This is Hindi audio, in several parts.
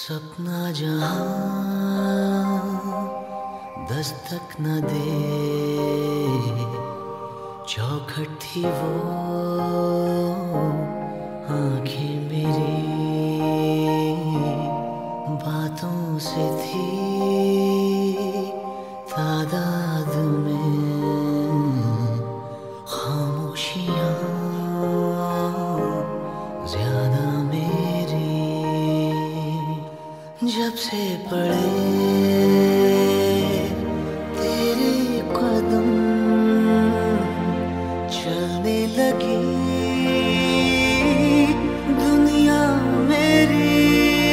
सपना जहां दस्तक न दे, चौखट थी वो आंखें मेरी, बातों से थी तादाद में खामोशियां ज्यादा मेरी। जब से पड़े तेरे कदम चलने लगी दुनिया मेरी,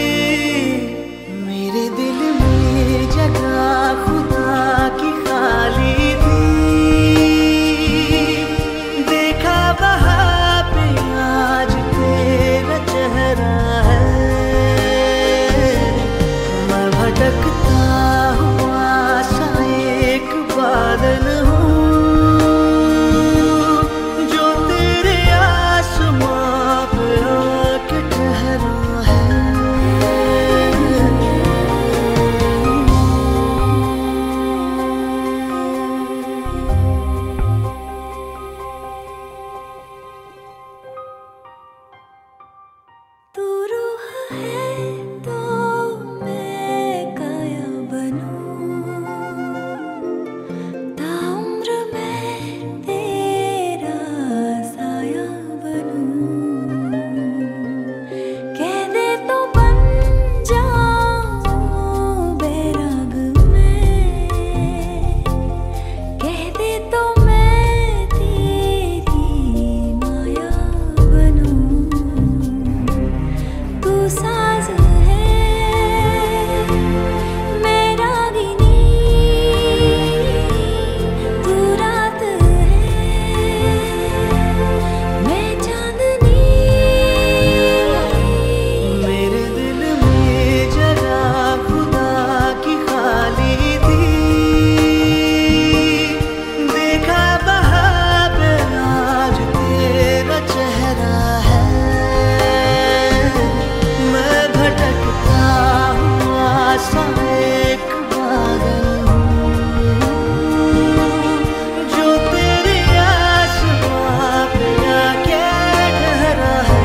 मेरे दिल में जगह खुदा की खाली थी। देखा वहाँ पे आज तेरा चेहरा है, मैं भटकता हुआ सा एक बादल हूँ जो तेरे आसमां पे आके ठहरा है। तू रूह है तो मैं काया बनूं, ताउम्र मैं तेरा साया बनूं। कह दे तो बन जाऊं बैराग में, कह दे तो मैं तेरी माया बनूं। तू साज है मैं रागिनी, तू रात है मैं चांदनी। मेरे दिल में जगह खुदा की खाली थी। देखा वहाँ पे आज तेरा चेहरा है, मैं भटकता हुआ सा एक बादल हूँ जो तेरे आसमां पे आके ठहरा है।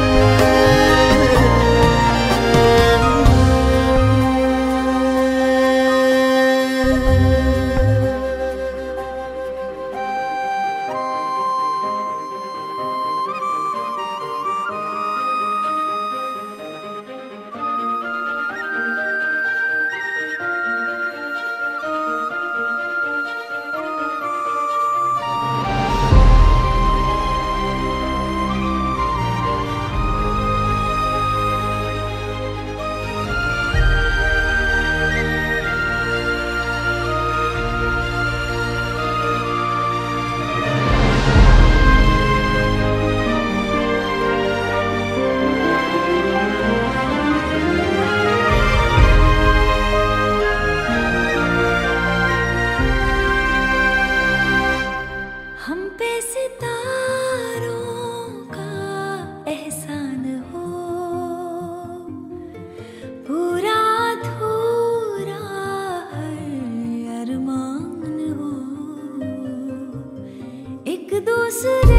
हम पे सितारों का एहसान हो, पूरा अधूरा हर अरमान हो। एक दूसरे